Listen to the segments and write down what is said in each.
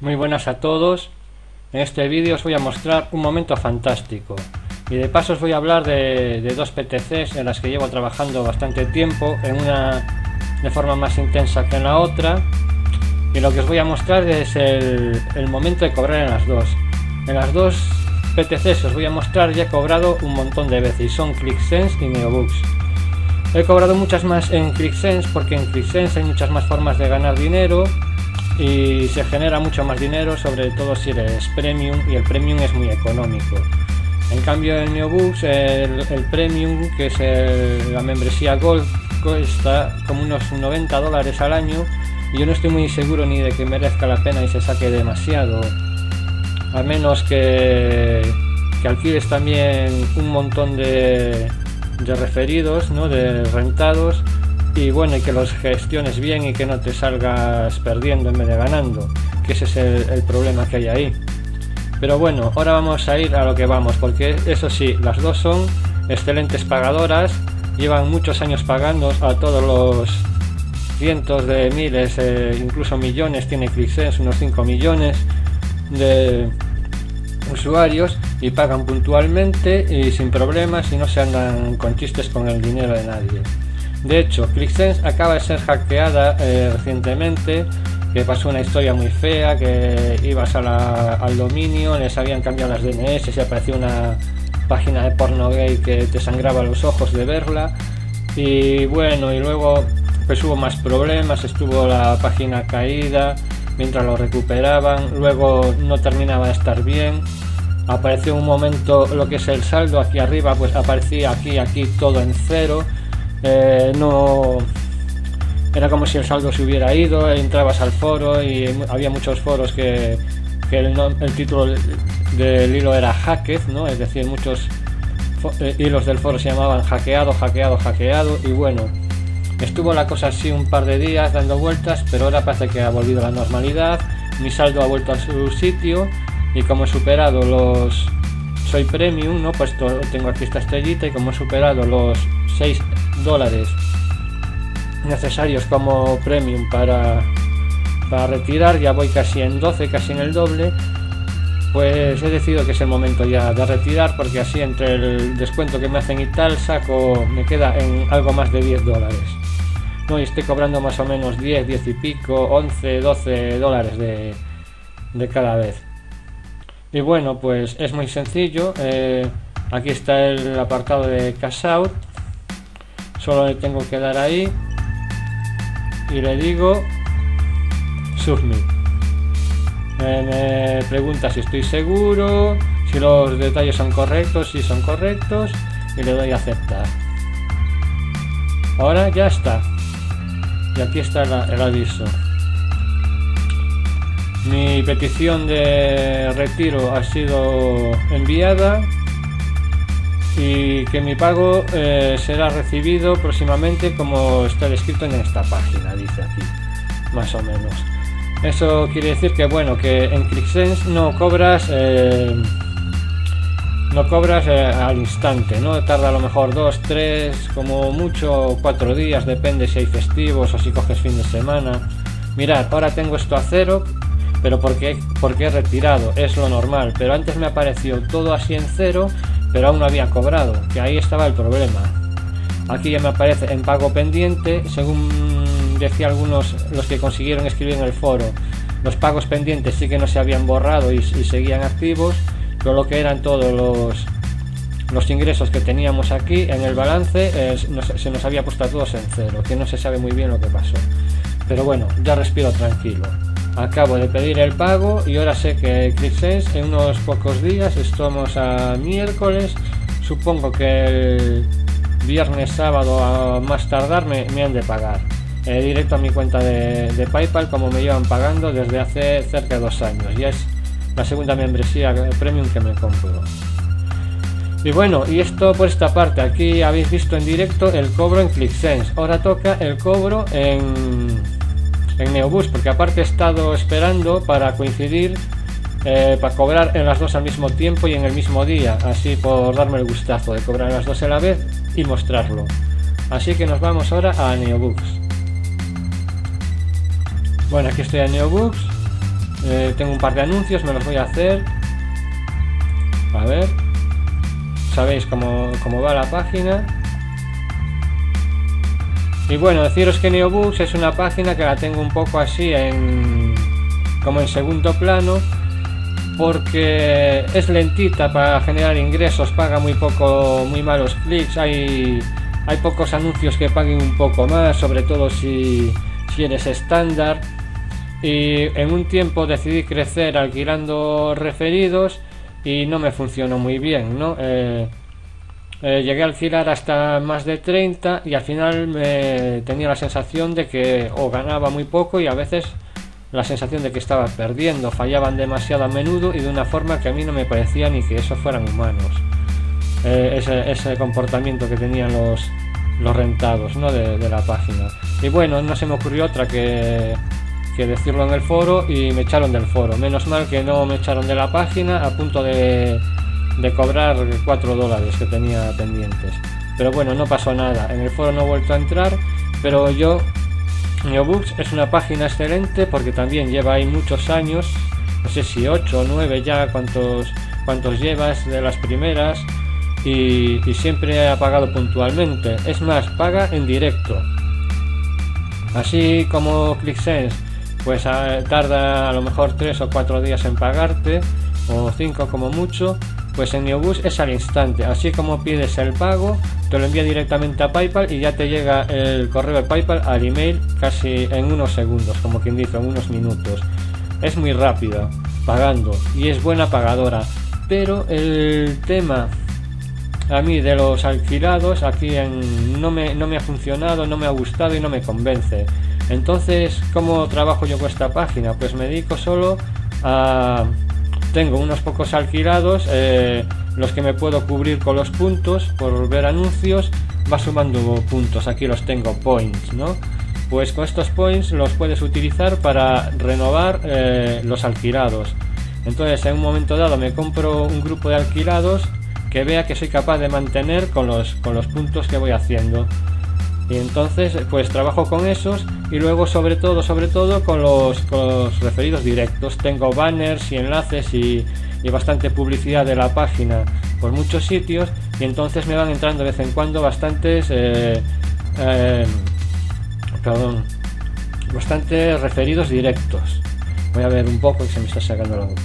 Muy buenas a todos. En este vídeo os voy a mostrar un momento fantástico y de paso os voy a hablar de dos PTCs en las que llevo trabajando bastante tiempo, en una de forma más intensa que en la otra, y lo que os voy a mostrar es el momento de cobrar en las dos. En las dos PTCs os voy a mostrar ya he cobrado un montón de veces y son ClickSense y Neobooks. He cobrado muchas más en ClickSense porque en ClickSense hay muchas más formas de ganar dinero y se genera mucho más dinero, sobre todo si eres premium, y el premium es muy económico. En cambio en Neobooks el premium, que es la membresía Gold, cuesta como unos $90 al año y yo no estoy muy seguro ni de que merezca la pena y se saque demasiado, a menos que alquiles también un montón de referidos, ¿no? De rentados, y bueno, y que los gestiones bien y que no te salgas perdiendo en vez de ganando, que ese es el problema que hay ahí. Pero bueno, ahora vamos a ir a lo que vamos, porque eso sí, las dos son excelentes pagadoras, llevan muchos años pagando a todos los cientos de miles, incluso millones, tiene ClickSense, unos 5 millones de usuarios, y pagan puntualmente y sin problemas y no se andan con chistes con el dinero de nadie. De hecho, ClickSense acaba de ser hackeada recientemente, que pasó una historia muy fea, que ibas al dominio, les habían cambiado las DNS, se apareció una página de porno gay que te sangraba los ojos de verla, y bueno, y luego pues hubo más problemas, estuvo la página caída mientras lo recuperaban, luego no terminaba de estar bien, apareció un momento lo que es el saldo aquí arriba, pues aparecía aquí todo en cero. No era como si el saldo se hubiera ido, entrabas al foro y había muchos foros que el título del hilo era hacked, ¿no? Es decir, muchos hilos del foro se llamaban hackeado, y bueno, estuvo la cosa así un par de días dando vueltas, pero ahora parece que ha volvido a la normalidad, mi saldo ha vuelto a su sitio, y como he superado soy premium, ¿no? Pues tengo aquí esta estrellita, y como he superado los $6 necesarios como premium para retirar, ya voy casi en 12, casi en el doble, pues he decidido que es el momento ya de retirar, porque así entre el descuento que me hacen y tal me queda en algo más de $10, ¿no? Y estoy cobrando más o menos 10 y pico, 11, $12 de cada vez. Y bueno, pues es muy sencillo. Aquí está el apartado de Cash Out, solo le tengo que dar ahí y le digo Submit. Me pregunta si estoy seguro, si los detalles son correctos, si son correctos, y le doy a aceptar. Ahora ya está, y aquí está el aviso. Mi petición de retiro ha sido enviada y que mi pago será recibido próximamente, como está descrito en esta página, dice aquí, más o menos. Eso quiere decir que bueno, que en ClickSense no cobras al instante, ¿no? Tarda a lo mejor 2, 3, como mucho 4 días, depende si hay festivos o si coges fin de semana. Mirad, ahora tengo esto a 0, pero porque he retirado, es lo normal, pero antes me apareció todo así en 0, pero aún no había cobrado, que ahí estaba el problema. Aquí ya me aparece en pago pendiente, según decía algunos, los que consiguieron escribir en el foro, los pagos pendientes sí que no se habían borrado y seguían activos, pero lo que eran todos los ingresos que teníamos aquí en el balance se nos había puesto a todos en 0, que no se sabe muy bien lo que pasó, pero bueno, ya respiro tranquilo. Acabo de pedir el pago y ahora sé que ClickSense en unos pocos días, estamos a miércoles, supongo que el viernes, sábado a más tardar me han de pagar directo a mi cuenta de PayPal, como me llevan pagando desde hace cerca de 2 años. Ya es la segunda membresía premium que me compro. Y bueno, y esto por esta parte. Aquí habéis visto en directo el cobro en ClickSense. Ahora toca el cobro en Neobooks, porque aparte he estado esperando para coincidir, para cobrar en las dos al mismo tiempo y en el mismo día, así por darme el gustazo de cobrar en las dos a la vez y mostrarlo. Así que nos vamos ahora a Neobooks. Bueno, aquí estoy en Neobooks tengo un par de anuncios, me los voy a hacer. A ver, sabéis cómo va la página. Y bueno, deciros que Neobooks es una página que la tengo un poco así como en segundo plano, porque es lentita para generar ingresos, paga muy poco, muy malos clics, hay pocos anuncios que paguen un poco más, sobre todo si eres estándar. Y en un tiempo decidí crecer alquilando referidos y no me funcionó muy bien, ¿no? Llegué a alquilar hasta más de 30 y al final tenía la sensación de que o ganaba muy poco y a veces la sensación de que estaba perdiendo, fallaban demasiado a menudo y de una forma que a mí no me parecía ni que eso fueran humanos. Ese comportamiento que tenían los rentados, ¿no? de la página. Y bueno, no se me ocurrió otra que decirlo en el foro y me echaron del foro. Menos mal que no me echaron de la página a punto de cobrar $4 que tenía pendientes. Pero bueno, no pasó nada. En el foro no he vuelto a entrar, pero Neobooks es una página excelente porque también lleva ahí muchos años, no sé si 8 o 9 ya, cuántos llevas de las primeras, y siempre ha pagado puntualmente. Es más, paga en directo. Así como ClickSense, pues tarda a lo mejor 3 o 4 días en pagarte, o 5 como mucho. Pues en Neobooks es al instante, así como pides el pago, te lo envía directamente a PayPal y ya te llega el correo de PayPal al email casi en unos segundos, como quien dice, en unos minutos. Es muy rápida pagando y es buena pagadora, pero el tema a mí de los alquilados aquí no me ha funcionado, no me ha gustado y no me convence. Entonces, ¿cómo trabajo yo con esta página? Pues me dedico solo a... Tengo unos pocos alquilados, los que me puedo cubrir con los puntos, por ver anuncios, va sumando puntos, aquí los tengo, points, ¿no? Pues con estos points los puedes utilizar para renovar los alquilados. Entonces en un momento dado me compro un grupo de alquilados que vea que soy capaz de mantener con los puntos que voy haciendo. Y entonces pues trabajo con esos y luego sobre todo con los referidos directos. Tengo banners y enlaces y bastante publicidad de la página por muchos sitios y entonces me van entrando de vez en cuando bastantes referidos directos. Voy a ver un poco que se me está sacando la boca.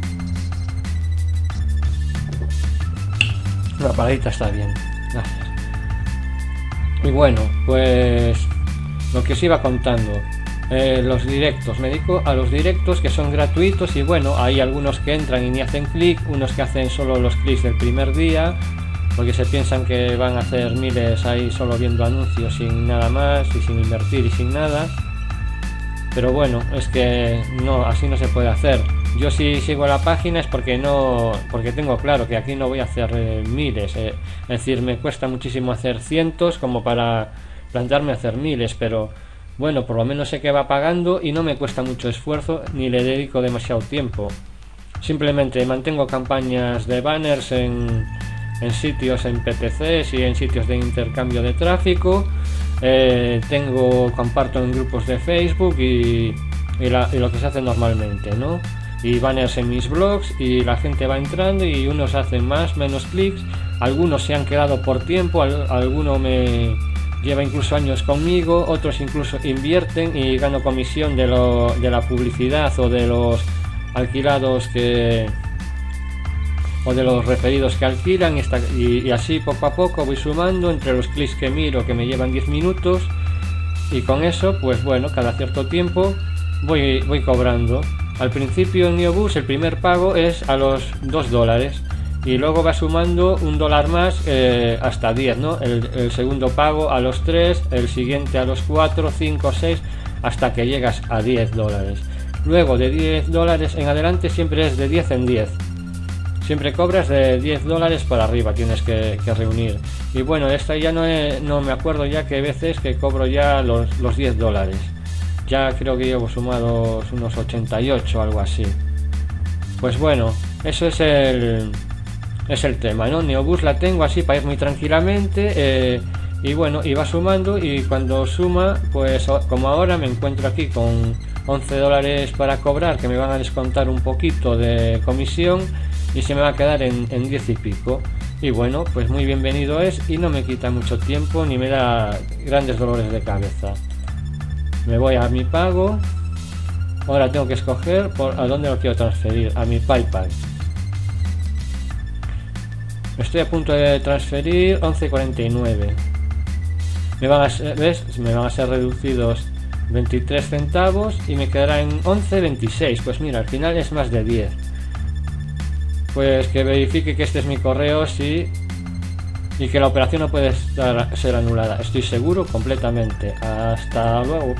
Una paladita está bien, gracias. Y bueno, pues lo que os iba contando, los directos, me dedico a los directos que son gratuitos y bueno, hay algunos que entran y ni hacen clic, unos que hacen solo los clics del primer día, porque se piensan que van a hacer miles ahí solo viendo anuncios sin nada más y sin invertir y sin nada. Pero bueno, es que no, así no se puede hacer. Yo si sigo la página es porque tengo claro que aquí no voy a hacer miles, es decir, me cuesta muchísimo hacer cientos como para plantearme hacer miles, pero bueno, por lo menos sé que va pagando y no me cuesta mucho esfuerzo ni le dedico demasiado tiempo. Simplemente mantengo campañas de banners en sitios, en PPCs y en sitios de intercambio de tráfico. Comparto en grupos de Facebook y lo que se hace normalmente, ¿no? Y banners en mis blogs y la gente va entrando y unos hacen más, menos clics, algunos se han quedado por tiempo, alguno me lleva incluso años conmigo, otros incluso invierten y gano comisión de la publicidad o de los alquilados o de los referidos que alquilan y así poco a poco voy sumando entre los clics que miro que me llevan 10 minutos y con eso pues bueno, cada cierto tiempo voy cobrando. Al principio en Neobooks el primer pago es a los $2 y luego va sumando $1 más hasta 10, ¿no? El segundo pago a los 3, el siguiente a los 4, 5, 6 hasta que llegas a $10. Luego de $10 en adelante siempre es de 10 en 10. Siempre cobras de $10 para arriba, tienes que reunir. Y bueno, esta ya no me acuerdo ya qué veces que cobro ya los $10. Ya creo que llevo sumados unos 88 o algo así. Pues bueno, eso es el tema, ¿no? Neobooks la tengo así para ir muy tranquilamente y bueno, y va sumando y cuando suma, pues como ahora me encuentro aquí con 11 dólares para cobrar, que me van a descontar un poquito de comisión y se me va a quedar en 10 y pico. Y bueno, pues muy bienvenido es y no me quita mucho tiempo ni me da grandes dolores de cabeza. Me voy a mi pago. Ahora tengo que escoger a dónde lo quiero transferir, a mi PayPal. Estoy a punto de transferir 11,49. Me van a ser reducidos 23 centavos y me quedará en 11,26. Pues mira, al final es más de 10. Pues que verifique que este es mi correo, sí, y que la operación no puede ser anulada. Estoy seguro completamente. Hasta luego.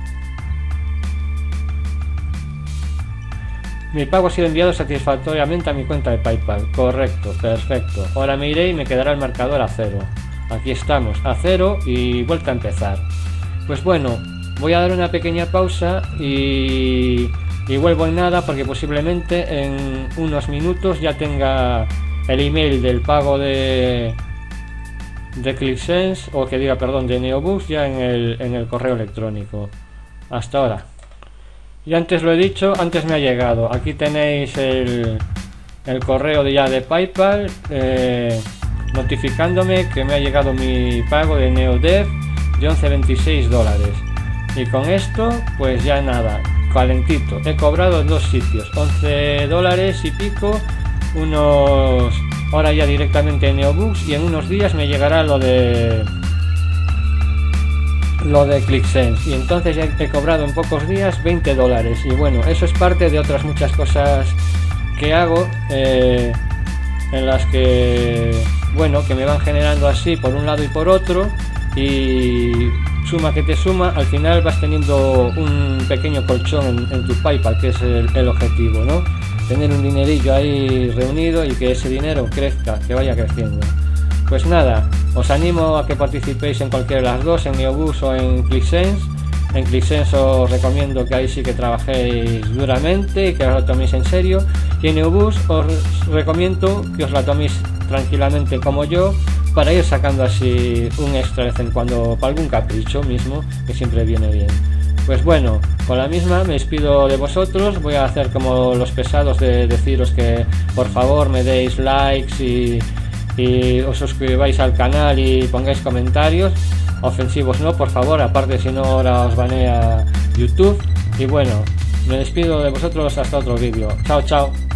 Mi pago ha sido enviado satisfactoriamente a mi cuenta de PayPal. Correcto, perfecto. Ahora me iré y me quedará el marcador a 0. Aquí estamos, a 0 y vuelta a empezar. Pues bueno, voy a dar una pequeña pausa y vuelvo en nada, porque posiblemente en unos minutos ya tenga el email del pago de ClickSense, o que diga, perdón, de Neobus ya en el correo electrónico. Hasta ahora. Y antes lo he dicho, antes me ha llegado. Aquí tenéis el correo de PayPal notificándome que me ha llegado mi pago de NeoDev de 11,26 dólares. Y con esto, pues ya nada, calentito. He cobrado en dos sitios, 11 dólares y pico, ahora ya directamente en Neobus, y en unos días me llegará lo de ClickSense, y entonces ya he cobrado en pocos días 20 dólares. Y bueno, eso es parte de otras muchas cosas que hago, en las que, bueno, que me van generando así por un lado y por otro, y suma que te suma, al final vas teniendo un pequeño colchón en tu PayPal, que es el objetivo, ¿no? Tener un dinerillo ahí reunido y que ese dinero crezca, que vaya creciendo. Pues nada, os animo a que participéis en cualquiera de las dos, en Neobus o en ClickSense. En ClickSense os recomiendo que ahí sí que trabajéis duramente y que os lo toméis en serio. Y en Neobus os recomiendo que os la toméis tranquilamente como yo, para ir sacando así un extra de vez en cuando para algún capricho mismo, que siempre viene bien. Pues bueno, con la misma me despido de vosotros. Voy a hacer como los pesados de deciros que por favor me deis likes y os suscribáis al canal y pongáis comentarios ofensivos, no, por favor, aparte, si no ahora os banea YouTube. Y bueno, me despido de vosotros hasta otro vídeo. Chao, chao.